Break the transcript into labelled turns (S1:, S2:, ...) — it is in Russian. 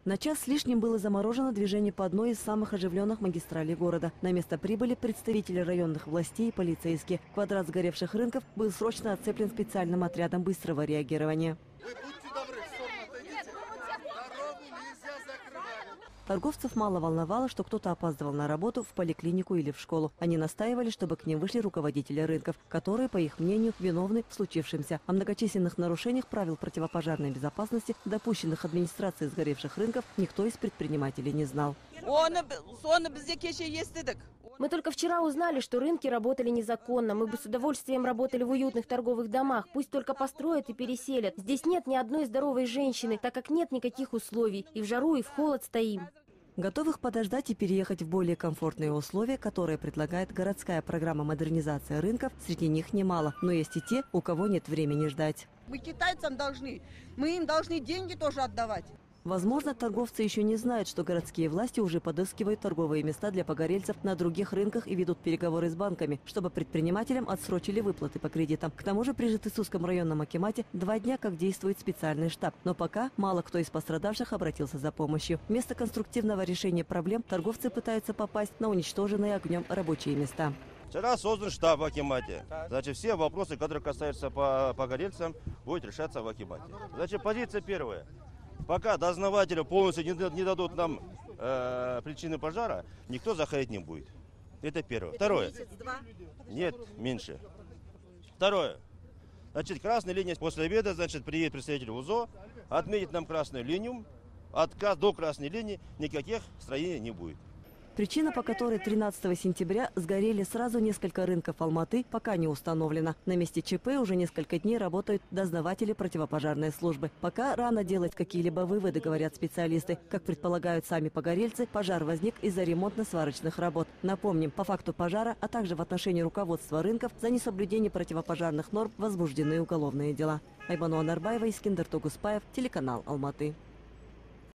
S1: На час с лишним было заморожено движение по одной из самых оживленных магистралей города. На место прибыли представители районных властей и полицейские. Квадрат сгоревших рынков был срочно отцеплен специальным отрядом быстрого реагирования.
S2: Вы будьте добры, в сторону отойдите. Дорогу нельзя закрывать.
S1: Торговцев мало волновало, что кто-то опаздывал на работу, в поликлинику или в школу. Они настаивали, чтобы к ним вышли руководители рынков, которые, по их мнению, виновны в случившемся. О многочисленных нарушениях правил противопожарной безопасности, допущенных администрацией сгоревших рынков, никто из предпринимателей не знал.
S3: Мы только вчера узнали, что рынки работали незаконно. Мы бы с удовольствием работали в уютных торговых домах. Пусть только построят и переселят. Здесь нет ни одной здоровой женщины, так как нет никаких условий. И в жару, и в холод стоим.
S1: Готовых подождать и переехать в более комфортные условия, которые предлагает городская программа модернизации рынков, среди них немало. Но есть и те, у кого нет времени ждать.
S4: Мы китайцам должны. Мы им должны деньги тоже отдавать.
S1: Возможно, торговцы еще не знают, что городские власти уже подыскивают торговые места для погорельцев на других рынках и ведут переговоры с банками, чтобы предпринимателям отсрочили выплаты по кредитам. К тому же при Житысусском районном акимате 2 дня как действует специальный штаб. Но пока мало кто из пострадавших обратился за помощью. Вместо конструктивного решения проблем торговцы пытаются попасть на уничтоженные огнем рабочие места.
S5: Вчера создан штаб в акимате. Значит, все вопросы, которые касаются погорельцам, будут решаться в акимате. Значит, позиция первая. Пока дознаватели полностью не дадут нам причины пожара, никто заходить не будет. Это первое. Второе.
S4: Месяц-два?
S5: Нет, меньше. Второе. Значит, красная линия после обеда, значит, приедет представитель УЗО, отметит нам красную линию. До красной линии никаких строений не будет.
S1: Причина, по которой 13 сентября сгорели сразу несколько рынков Алматы, пока не установлена. На месте ЧП уже несколько дней работают дознаватели противопожарной службы. Пока рано делать какие-либо выводы, говорят специалисты. Как предполагают сами погорельцы, пожар возник из-за ремонтно-сварочных работ. Напомним, по факту пожара, а также в отношении руководства рынков за несоблюдение противопожарных норм возбуждены уголовные дела. Айбану Анарбаева, Искендер Тогуспаев, телеканал Алматы.